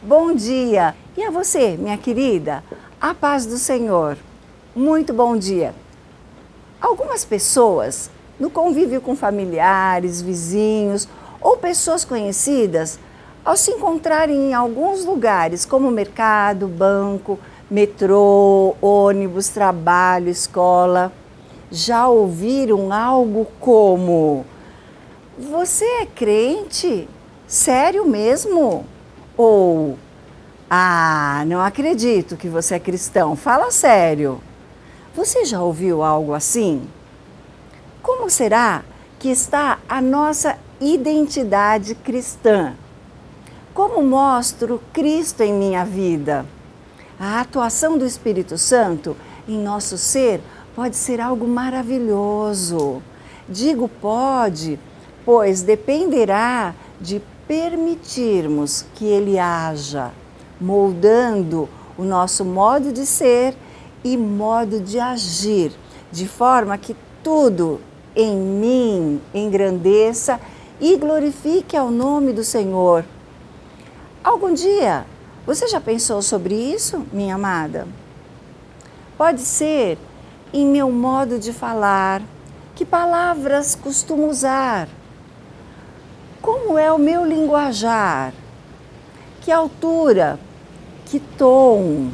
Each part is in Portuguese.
Bom dia! E a você, minha querida? A paz do Senhor. Muito bom dia! Algumas pessoas, no convívio com familiares, vizinhos ou pessoas conhecidas, ao se encontrarem em alguns lugares, como mercado, banco, metrô, ônibus, trabalho, escola, já ouviram algo como: "Você é crente? Sério mesmo?" Ou: "Ah, não acredito que você é cristão, fala sério." Você já ouviu algo assim? Como será que está a nossa identidade cristã? Como mostro Cristo em minha vida? A atuação do Espírito Santo em nosso ser pode ser algo maravilhoso. Digo pode, pois dependerá de permitirmos que Ele haja, moldando o nosso modo de ser e modo de agir, de forma que tudo em mim engrandeça e glorifique ao nome do Senhor. Algum dia você já pensou sobre isso, minha amada? Pode ser em meu modo de falar, que palavras costumo usar, como é o meu linguajar, que altura, que tom,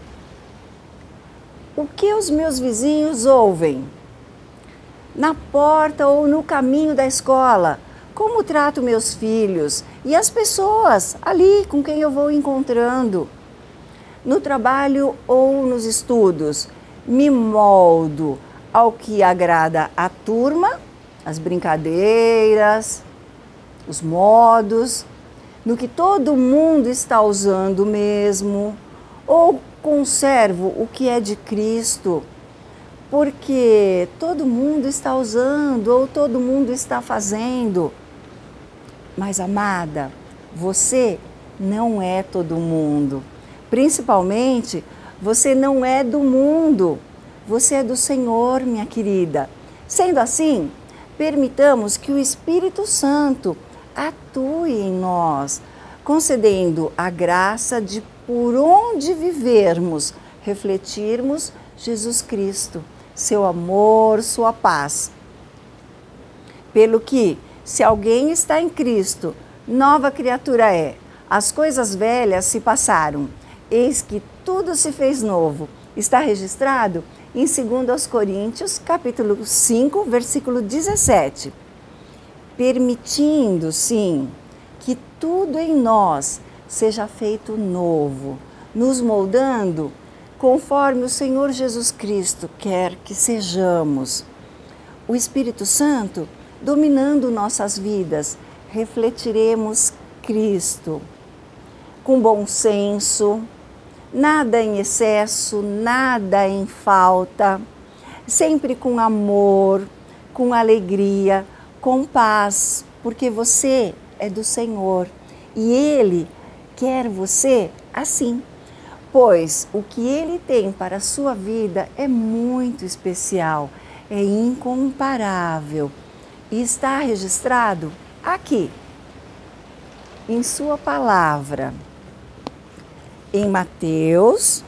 o que os meus vizinhos ouvem, na porta ou no caminho da escola, como trato meus filhos e as pessoas ali com quem eu vou encontrando, no trabalho ou nos estudos, me moldo ao que agrada a turma, as brincadeiras, os modos, no que todo mundo está usando mesmo, ou conservo o que é de Cristo, porque todo mundo está usando ou todo mundo está fazendo. Mas, amada, você não é todo mundo. Principalmente, você não é do mundo. Você é do Senhor, minha querida. Sendo assim, permitamos que o Espírito Santo atue em nós, concedendo a graça de, por onde vivermos, refletirmos Jesus Cristo, seu amor, sua paz. Pelo que, se alguém está em Cristo, nova criatura é. As coisas velhas se passaram, eis que tudo se fez novo. Está registrado em 2 Coríntios, capítulo 5, versículo 17. Permitindo, sim, que tudo em nós seja feito novo, nos moldando conforme o Senhor Jesus Cristo quer que sejamos. O Espírito Santo dominando nossas vidas, refletiremos Cristo com bom senso, nada em excesso, nada em falta, sempre com amor, com alegria, com paz, porque você é do Senhor e Ele quer você assim, pois o que Ele tem para a sua vida é muito especial, é incomparável e está registrado aqui, em sua palavra, em Mateus,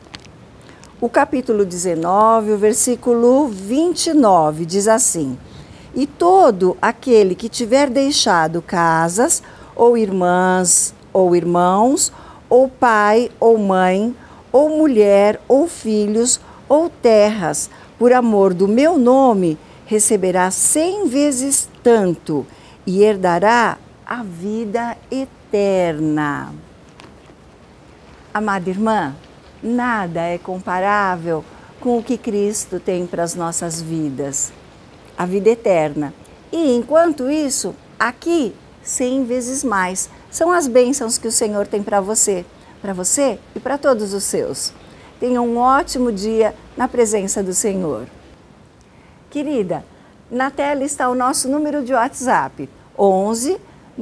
o capítulo 19, o versículo 29, diz assim: "E todo aquele que tiver deixado casas, ou irmãs, ou irmãos, ou pai, ou mãe, ou mulher, ou filhos, ou terras, por amor do meu nome, receberá 100 vezes tanto e herdará a vida eterna." Amada irmã, nada é comparável com o que Cristo tem para as nossas vidas, a vida eterna. E enquanto isso, aqui, 100 vezes mais, são as bênçãos que o Senhor tem para você e para todos os seus. Tenha um ótimo dia na presença do Senhor. Querida, na tela está o nosso número de WhatsApp, 11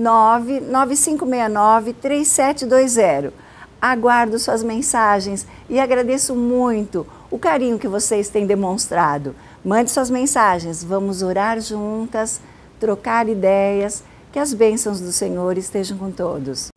99569 3720. Aguardo suas mensagens e agradeço muito o carinho que vocês têm demonstrado. Mande suas mensagens, vamos orar juntas, trocar ideias, que as bênçãos do Senhor estejam com todos.